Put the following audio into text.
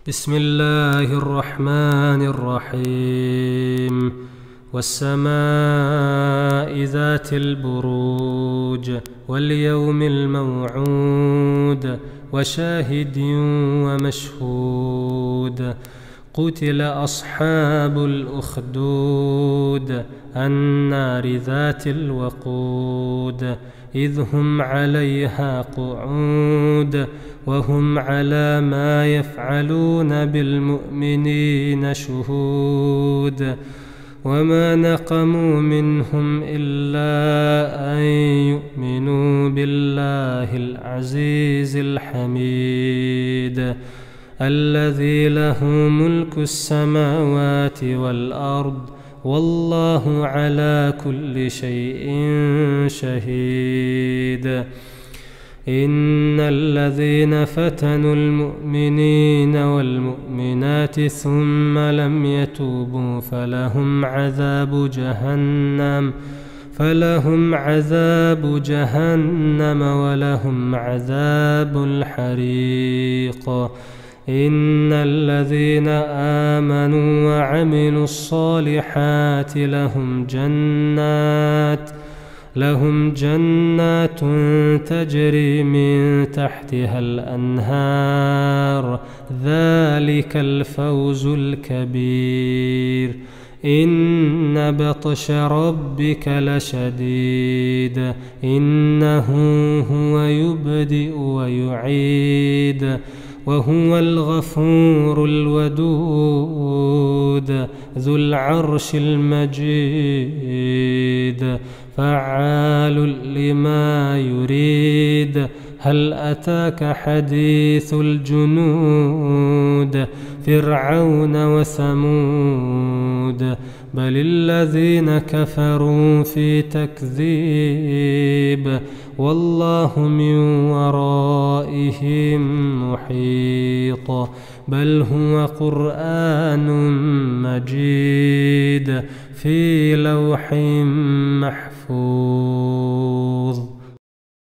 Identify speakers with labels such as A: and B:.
A: بسم الله الرحمن الرحيم والسماء ذات البروج واليوم الموعود وشاهد ومشهود قتل أصحاب الأخدود النار ذات الوقود إذ هم عليها قعود وهم على ما يفعلون بالمؤمنين شهود وما نقموا منهم إلا أن يؤمنوا بالله العزيز الحميد الذي له ملك السماوات والأرض والله على كل شيء شهيد. إن الذين فتنوا المؤمنين والمؤمنات ثم لم يتوبوا فلهم عذاب جهنم ولهم عذاب الحريق. إن الذين آمنوا وعملوا الصالحات لهم جنات تجري من تحتها الأنهار ذلك الفوز الكبير. إن بطش ربك لشديد إنه هو يبدئ ويعيد وهو الغفور الودود ذو العرش المجيد فعال لما يريد. هل أتاك حديث الجنود فرعون وثمود بل الذين كفروا في تكذيب والله من ورائهم محيط. بل هو قرآن مجيد في لوح محفوظ.